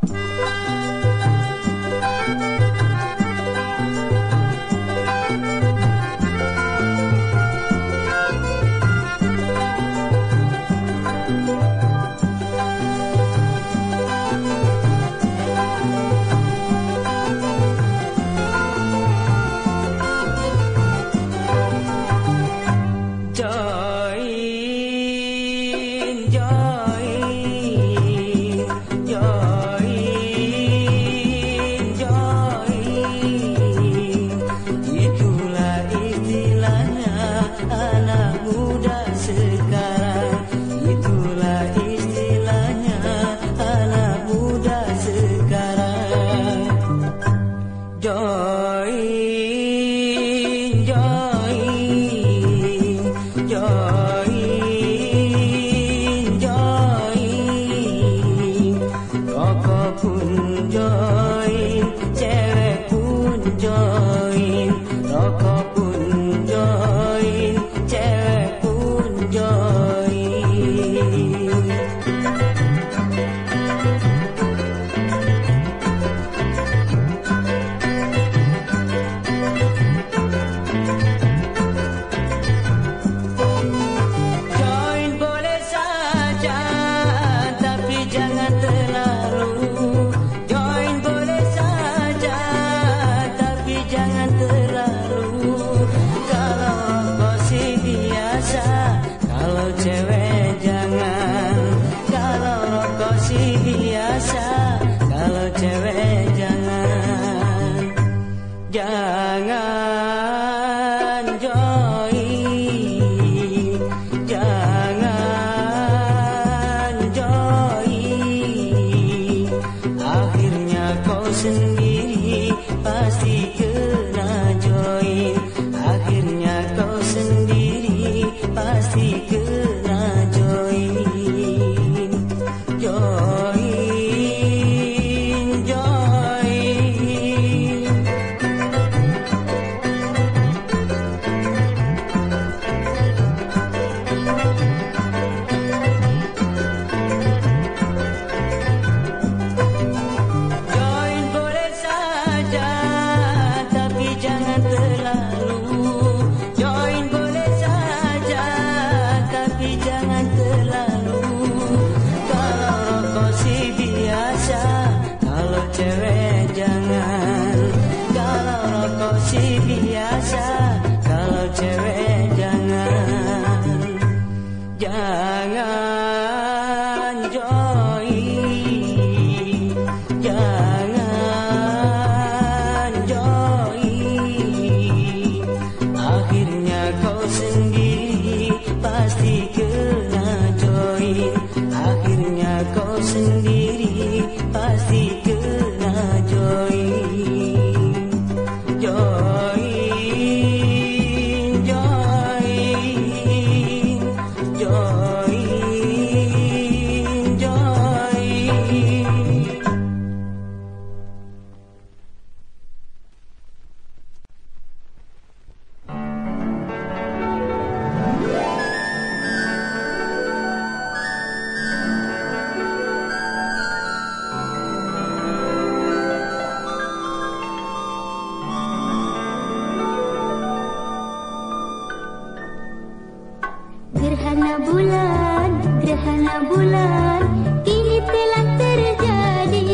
Gerhana bulan kini telah terjadi.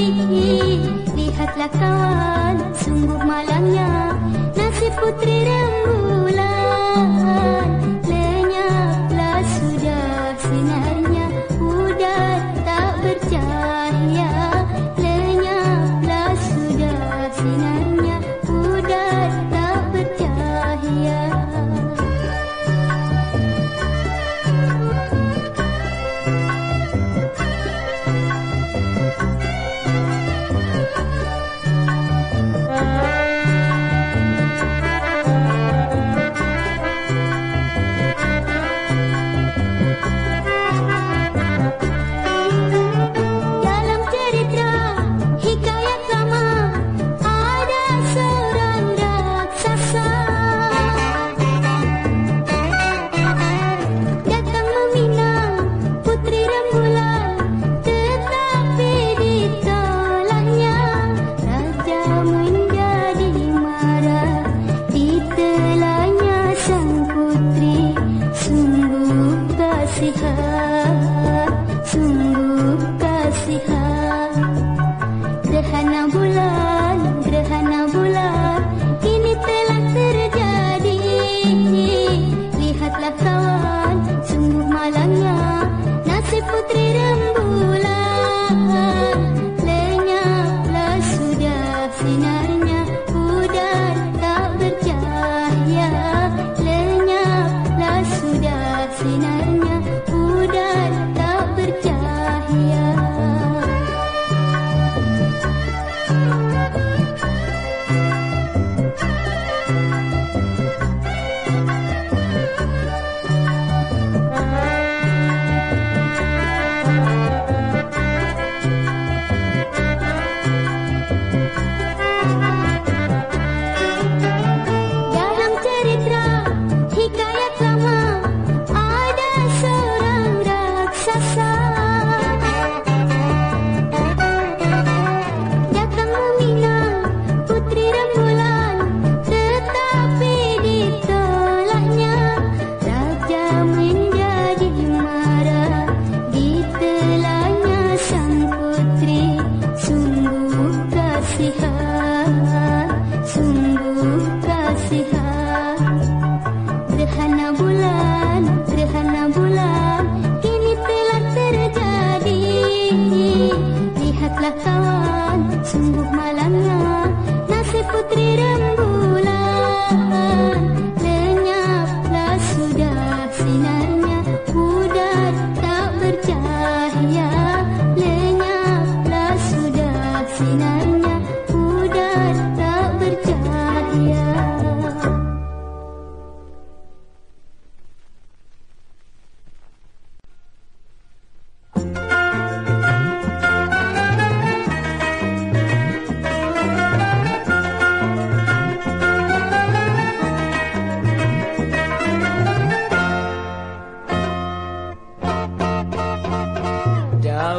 Lihatlah kawan, sungguh malangnya nasib putri rembulan. Lenyaplah sudah sinarnya, udah tak bercahaya. Lenyaplah sudah sinarnya, udah tak bercahaya.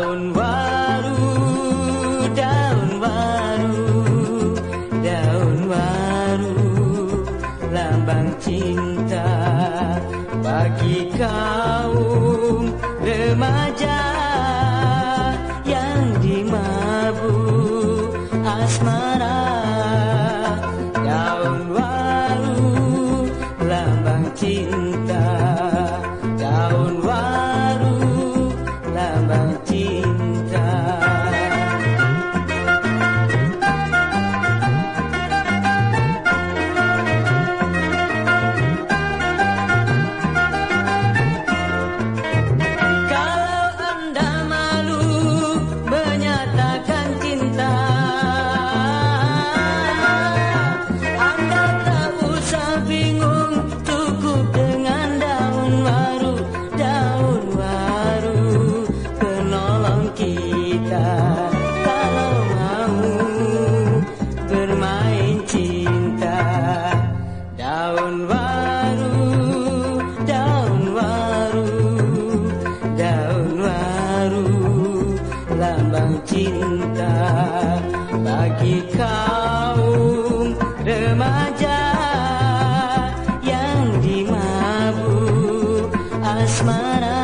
Daun waru, daun waru, daun waru, lambang cinta bagi kaum remaja yang dimabuk asmara. Daun waru, lambang cinta, daun waru, lambang cinta. Kalau Anda malu menyatakan cinta, Anda tak usah bingung, cukup dengan daun waru. Daun waru penolong kita kalau mau bermain cinta. Daun waru, daun waru, daun waru, lambang cinta bagi kaum remaja yang dimabuk asmara.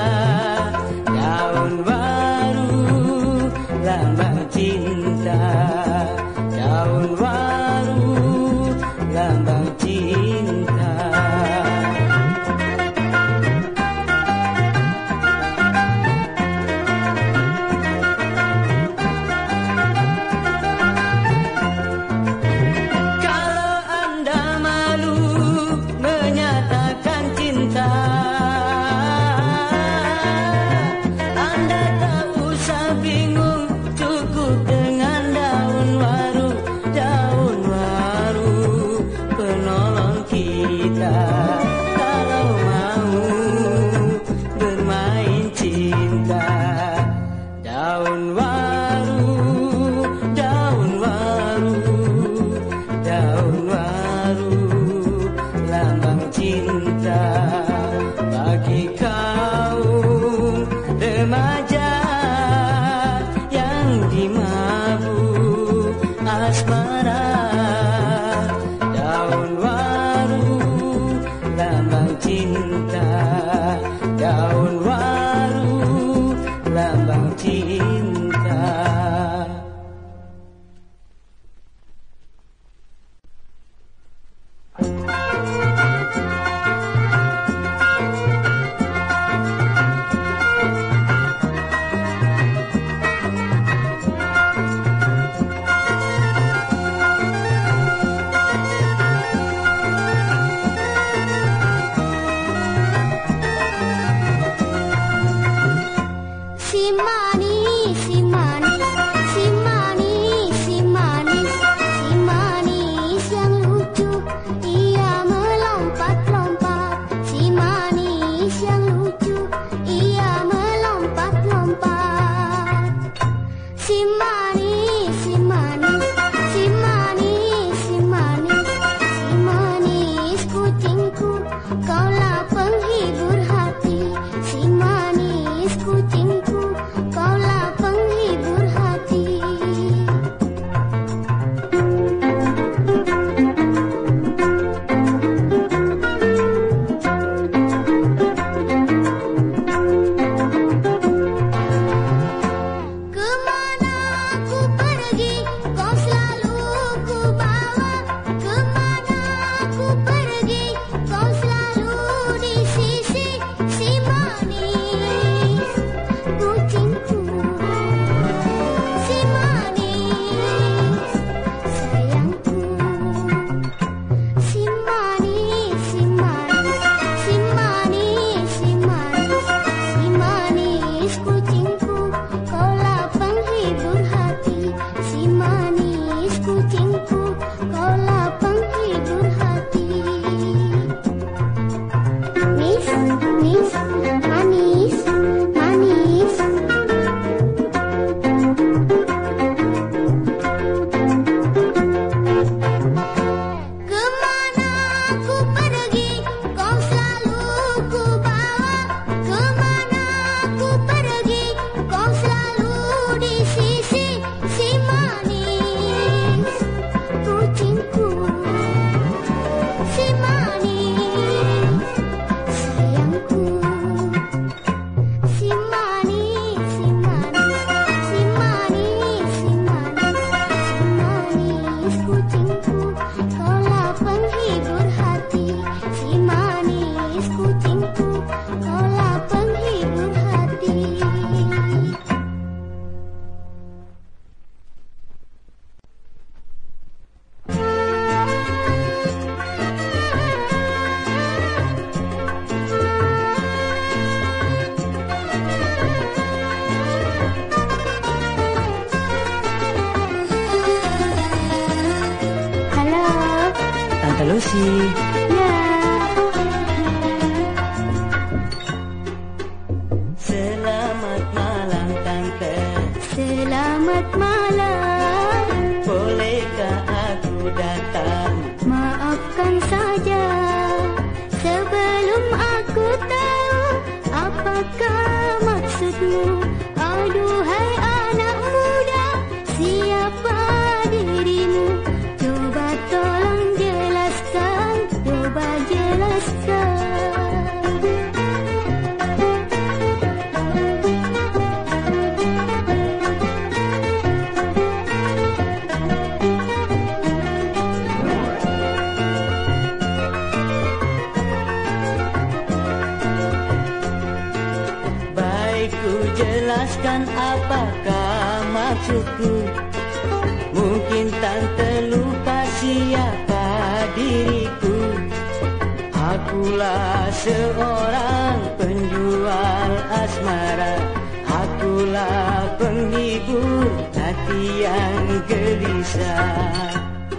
Daun waru, lambang cinta, daun waru, lambang cinta. Kalau Anda malu menyatakan cinta, Anda tak usah bingung, cukup dengan daun waru. Daun waru penolong kita kalau mau bermain cinta. Daun waru, daun waru, daun waru, lambang cinta bagi kaum remaja yang dimabuk asmara. Daun waru, lambang cinta, daun waru, lambang cinta. Si manis, si manis, si manis, si manis, si manis yang lucu, ia melompat-lompat. Si manis yang lucu, ia melompat-lompat. Si manis, si manis, si manis, si manis, si manis kucingku, kaulah penghibur hati. Si manis kucingku, kaulah kasih. Ya. Selamat malam tante. Selamat malam. Bolehkah aku datang? Maafkan saja sebelum aku tahu apakah maksudmu. Aduhai anak muda, siapa dirimu? Coba tolong jelaskan, coba jelaskan. Jelaskan apakah maksudku. Mungkin tante lupa siapa diriku. Akulah seorang penjual asmara. Akulah penghibur hati yang gelisah.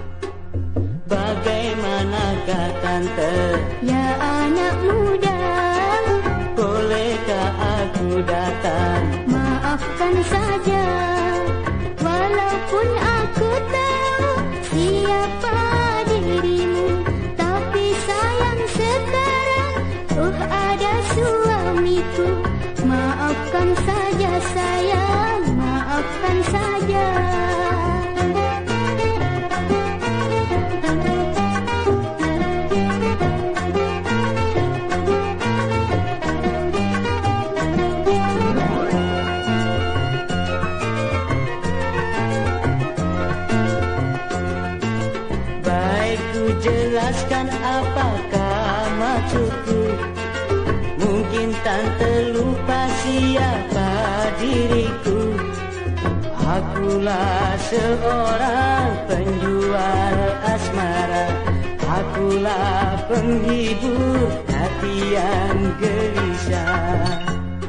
Bagaimanakah tante? Ya anak muda, bolehkah aku datang? maafkan saja walaupun aku tahu siapa dirimu. Tapi sayang sekarang ada suamiku. Maafkan saja sayang, maafkan saja. Jelaskan apakah maksudku. Mungkin tante lupa siapa diriku. Akulah seorang penjual asmara. Akulah penghibur hati yang gelisah.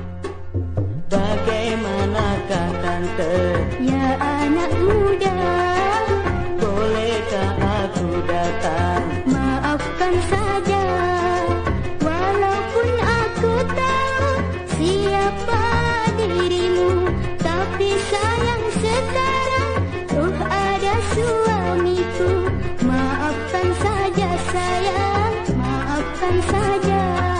Bagaimanakah tante? Ya anak muda, bolehkah aku datang? maafkan saja walaupun aku tahu siapa dirimu. Tapi sayang sekarang ada suamiku. Maafkan saja sayang, maafkan saja.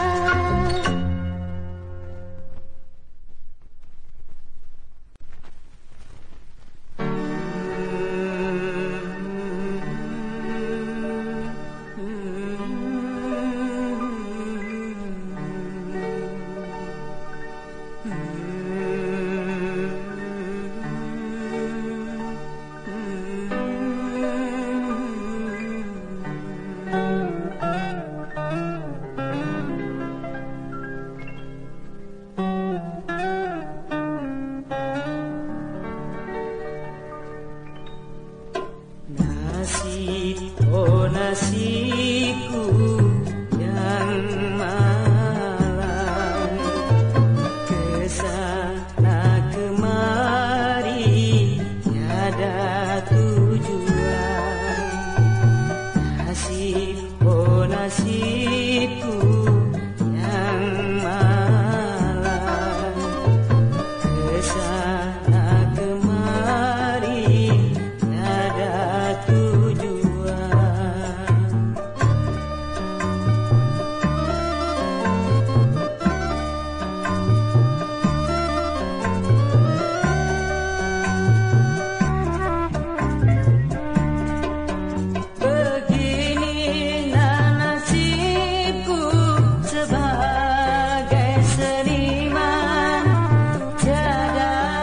Nasibku yang malang, kesana kemari tiada tujuan. Nasib, oh nasibku yang malang, kesana kemari tiada tujuan. Sebagai seniman, tiada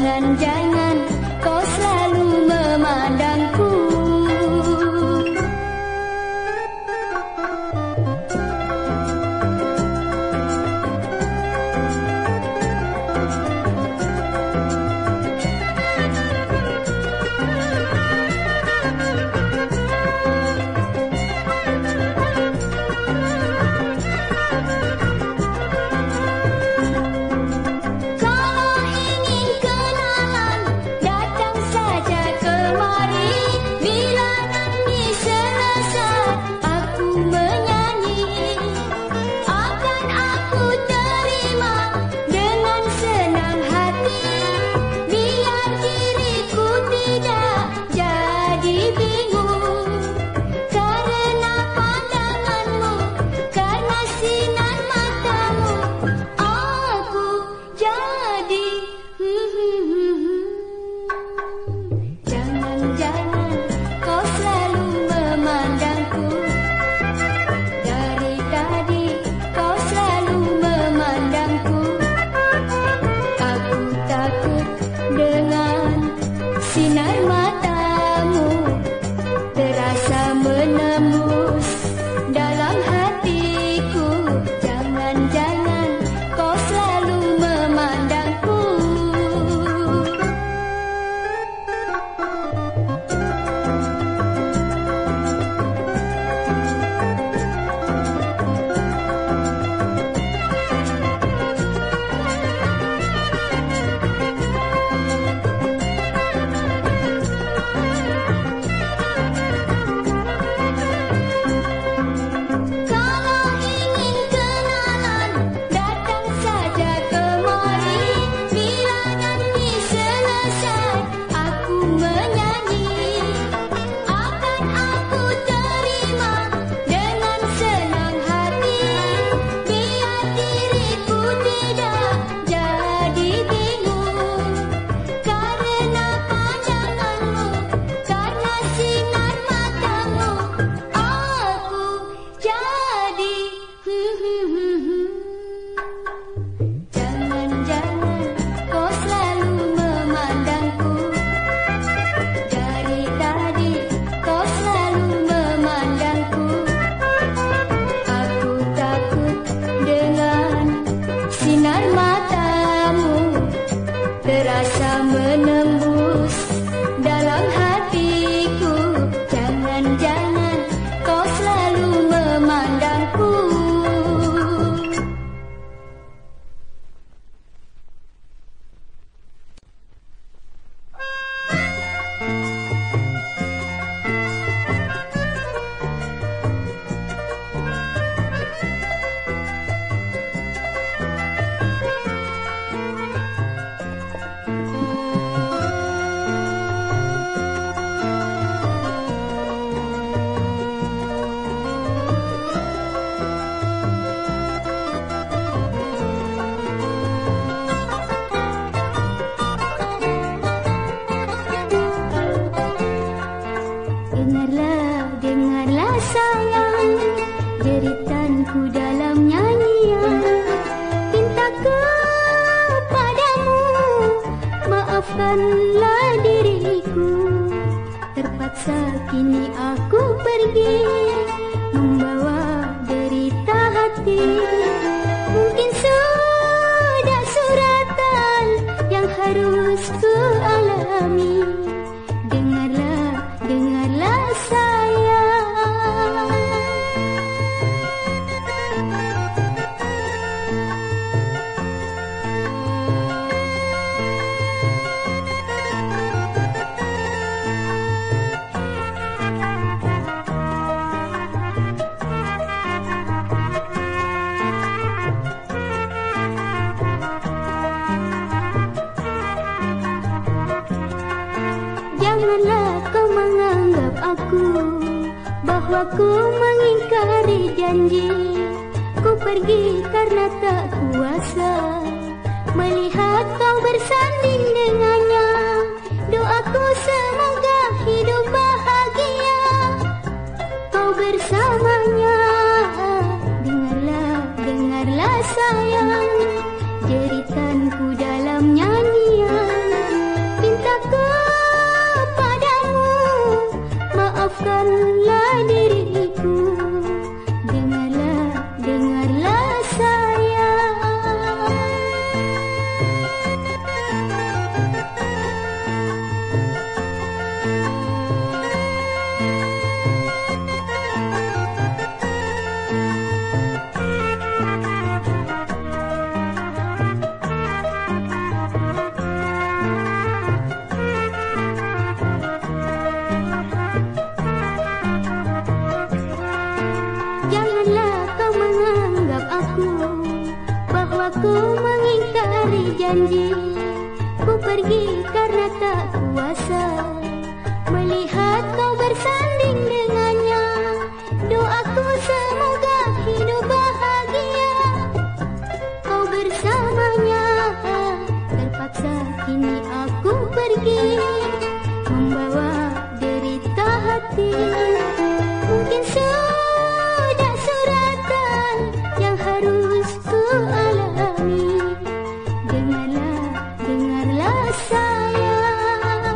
Jangan-jangan kau selalu memandangku. Sinar matamu terasa menembus dalam hatiku. Jangan-jangan kau selalu memandangku. Terasa menembus dalam hatiku. Jangan-jangan kau selalu memandangku. Dengarlah sayang, jeritanku dalam nyanyian. Cinta kepadamu, maafkanlah diriku. Terpaksa kini aku pergi, membawa derita hati. Mungkin sudah suratan yang harus ku alami. Dengarlah sayang. Janganlah kau menganggap aku bahwa ku mengingkari janji. Ku pergi karena tak kuasa melihat kau bersanding dengannya. Doaku semoga hidup bahagia kau bersamanya. Dengarlah sayang, jeritanku dalam nyanyian. janji, ku pergi karena tak kuasa melihat kau bersanding dengannya. Doaku semoga hidup bahagia kau bersamanya. Terpaksa kini aku pergi membawa derita hati. Mungkin sudah suratan yang harus ku alami. Dengarlah, dengarlah sayang.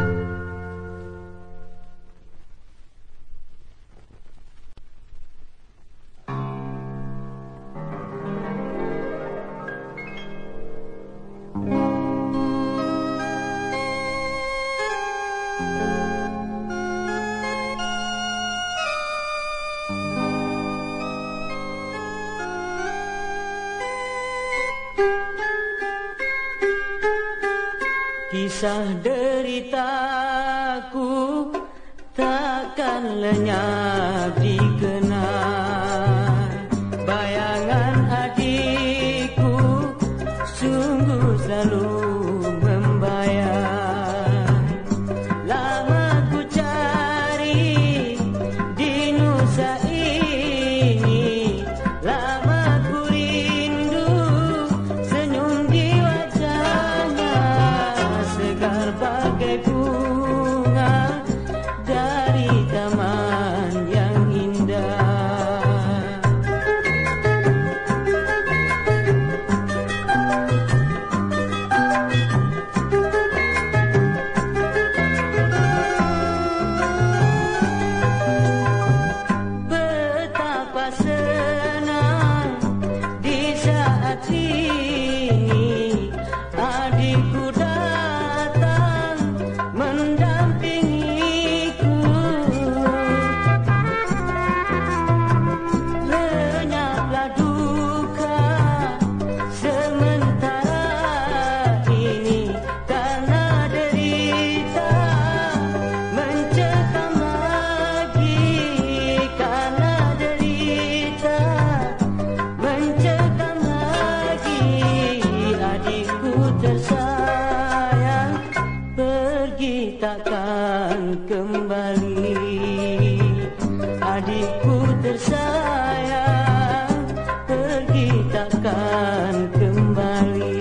Kisah deritaku takkan lenyap dikenang. Bayangan adikku sungguh selalu membayang. Lama ku cari di nusa ini, lama ku rindu senyum di wajahnya, segar bagai bunga dari taman yang indah. Betapa senang di saat ini adikku datang mendampingiku. Lenyaplah duka sementara ini karena derita mencekam lagi, karena derita mencekam lagi. Adikku tersayang pergi takkan kembali. Adikku tersayang pergi takkan kembali.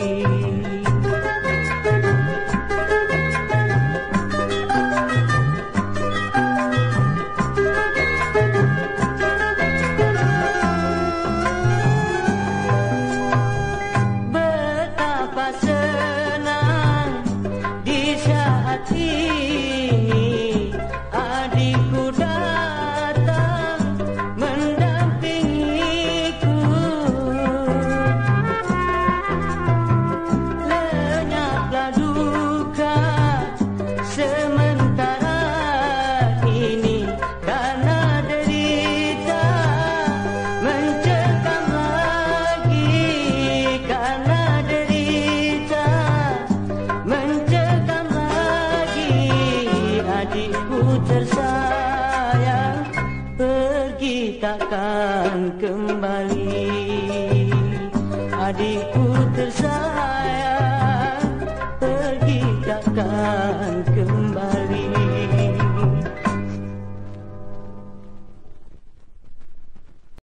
Betapa senang di saat ini adikku datang mendampingiku. Lenyaplah duka sementara ini karena derita mencekam lagi, karena derita mencekam lagi. Adikku tersayang pergi takkan kembali. Adikku tersayang